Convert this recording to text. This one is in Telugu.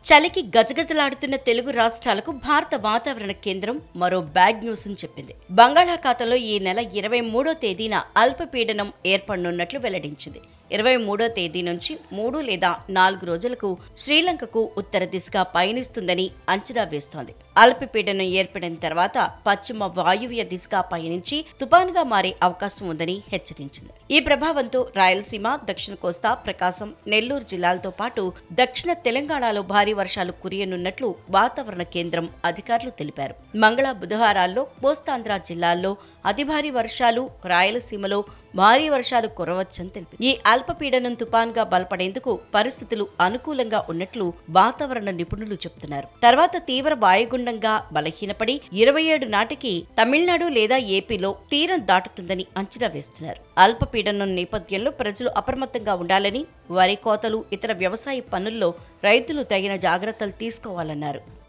చలికి గజగజలాడుతున్న తెలుగు రాష్ట్రాలకు భారత వాతావరణ కేంద్రం మరో బ్యాడ్ న్యూస్ అని చెప్పింది. బంగాళాఖాతంలో ఈ నెల 23వ తేదీన అల్పపీడనం ఏర్పడనున్నట్లు వెల్లడించింది. 23వ తేదీ నుంచి 3 లేదా 4 రోజులకు శ్రీలంకకు ఉత్తర దిశగా పయనిస్తుందని అంచనా వేస్తోంది. అల్పపీడనం ఏర్పడిన తర్వాత పశ్చిమ వాయువ్య దిశగా పయనించి తుపానుగా మారే అవకాశం ఉందని హెచ్చరించింది. ఈ ప్రభావంతో రాయలసీమ, దక్షిణ కోస్తా, ప్రకాశం, నెల్లూరు జిల్లాలతో పాటు దక్షిణ తెలంగాణలో భారీ వర్షాలు కురియనున్నట్లు వాతావరణ కేంద్రం అధికారులు తెలిపారు. మంగళ, బుధవారాల్లో కోస్తాంధ్ర జిల్లాల్లో అతి భారీ వర్షాలు, రాయలసీమలో భారీ వర్షాలు కురవచ్చని తెలిపింది. ఈ అల్పపీడనం తుపాన్గా బలపడేందుకు పరిస్థితులు అనుకూలంగా ఉన్నట్లు వాతావరణ నిపుణులు చెబుతున్నారు. తర్వాత తీవ్ర వాయుగుండంగా బలహీనపడి 27 నాటికి తమిళనాడు లేదా ఏపీలో తీరం దాటుతుందని అంచనా వేస్తున్నారు. అల్పపీడనం నేపథ్యంలో ప్రజలు అప్రమత్తంగా ఉండాలని, వరి కోతలు, ఇతర వ్యవసాయ పనుల్లో రైతులు తగిన జాగ్రత్తలు తీసుకోవాలన్నారు.